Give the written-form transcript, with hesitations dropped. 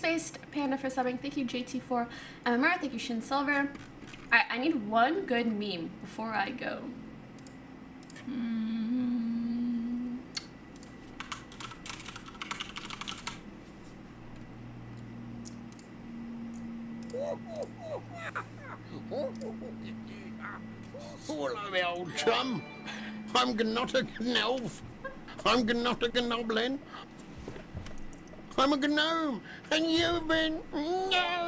Spaced Panda for subbing. Thank you, JT4 MMR. Thank you, Shin Silver. Alright, I need one good meme before I go. Hello, me old chum. I'm not a gnolf. I'm not a gnoblin. I'm a gnome, and you've been... No!